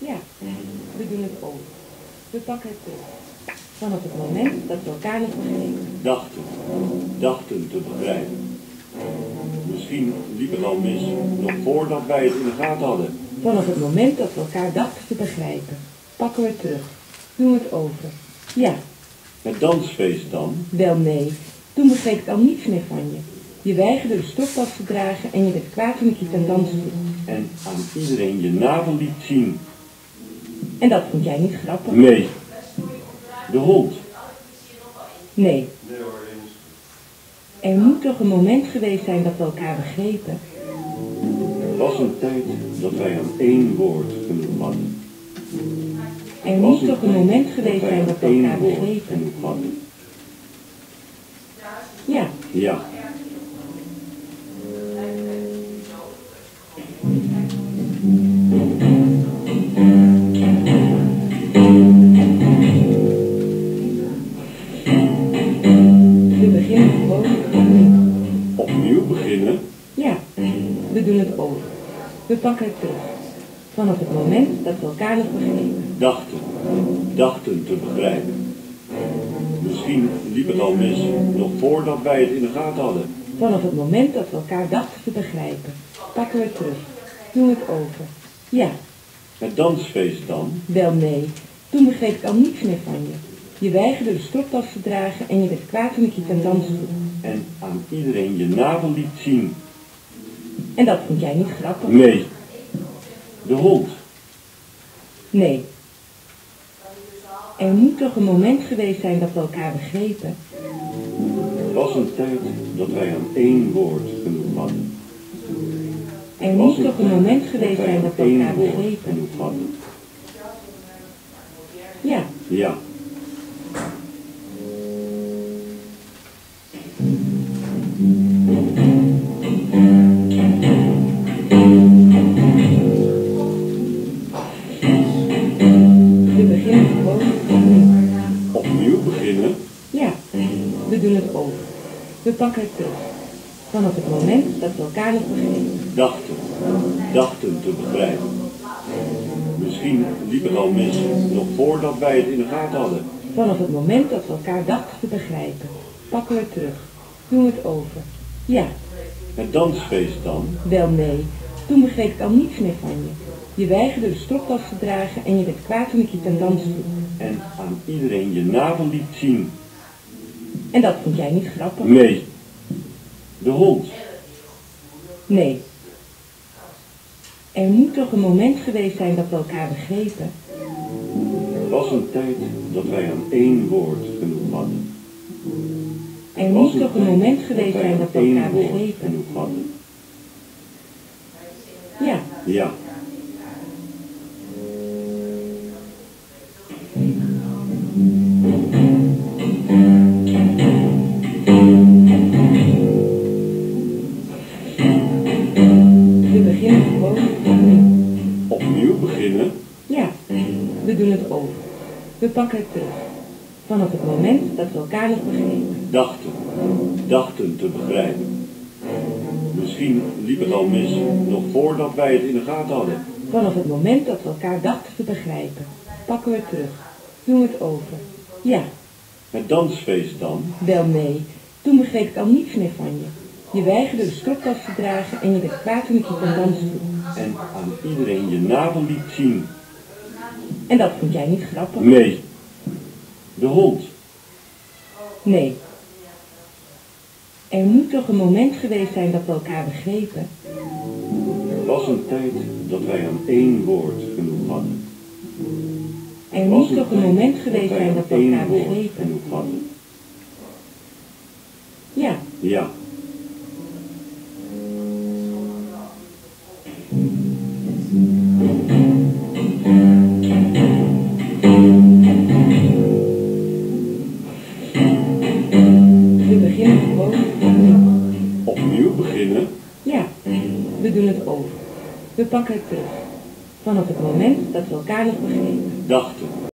Ja, we doen het over. We pakken het terug. Vanaf het moment dat we elkaar nog begrepen. Dachten te begrijpen. Misschien liep het al mis, nog voordat wij het in de gaten hadden. Vanaf het moment dat we elkaar dachten te begrijpen. Pakken we het terug. Doen we het over. Ja. Het dansfeest dan? Wel nee, toen begreep ik al niets meer van je. Je weigerde de stropdas te dragen en je werd kwaad toen ik je ten dans vroeg. En aan iedereen je navel liet zien. En dat vond jij niet grappig? Nee. De hond. Nee. Er moet toch een moment geweest zijn dat we elkaar begrepen? Er was een tijd dat wij aan één woord genoeg hadden. Er moet toch een moment geweest zijn dat we elkaar begrepen? Genoeg hadden. Ja. Ja. We beginnen gewoon opnieuw. Opnieuw beginnen? Ja, we doen het over. We pakken het terug. Vanaf het moment dat we elkaar nog begrepen. Dachten te begrijpen. Misschien liep het al mis, nog voordat wij het in de gaten hadden. Vanaf het moment dat we elkaar dachten te begrijpen. Pakken we het terug. Doen we het over. Ja. Het dansfeest dan? Wel nee, toen begreep ik al niets meer van je. Je weigerde de stropdas te dragen en je werd kwaad toen ik je ten dans vroeg. En aan iedereen je navel liet zien. En dat vond jij niet grappig? Nee. De hond. Nee. Er moet toch een moment geweest zijn dat we elkaar begrepen? Er was een tijd dat wij aan één woord genoeg hadden. Er moet toch een moment geweest zijn dat we elkaar begrepen? Genoeg hadden. Ja. Ja. We beginnen gewoon opnieuw. Opnieuw beginnen? Ja, we doen het over. We pakken het terug. Vanaf het moment dat we elkaar nog begrepen. Dachten te begrijpen. Misschien liep het al mis, nog voordat wij het in de gaten hadden. Vanaf het moment dat we elkaar dachten te begrijpen. Pakken we het terug. Doen we het over. Ja. Het dansfeest dan? Wel nee, toen begreep ik al niets meer van je. Je weigerde de stropdas te dragen en je werd kwaad toen ik je ten dans vroeg. En aan iedereen je navel liet zien. En dat vond jij niet grappig? Nee. De hond. Nee. Er moet toch een moment geweest zijn dat we elkaar begrepen? Er was een tijd dat wij aan één woord genoeg hadden. Er moet toch een moment geweest zijn dat we elkaar begrepen? Genoeg hadden. Ja. Ja. We beginnen gewoon opnieuw. Opnieuw beginnen? Ja, we doen het over. We pakken het terug. Vanaf het moment dat we elkaar nog begrepen. Dachten te begrijpen. Misschien liep het al mis, nog voordat wij het in de gaten hadden. Vanaf het moment dat we elkaar dachten te begrijpen. Pakken we het terug. Doen we het over. Ja. Het dansfeest dan? Wel nee, toen begreep ik al niets meer van je. Je weigerde de stropdas te dragen en je werd kwaad toen ik je ten dans vroeg. En aan iedereen je navel liet zien. En dat vond jij niet grappig? Nee. De hond. Nee. Er moet toch een moment geweest zijn dat we elkaar begrepen? Er was een tijd dat wij aan één woord genoeg hadden. Er moet toch een moment geweest zijn dat we elkaar begrepen? Genoeg hadden. Ja. Ja. We beginnen gewoon opnieuw. Opnieuw beginnen? Ja, we doen het over. We pakken het terug. Vanaf het moment dat we elkaar nog begrepen.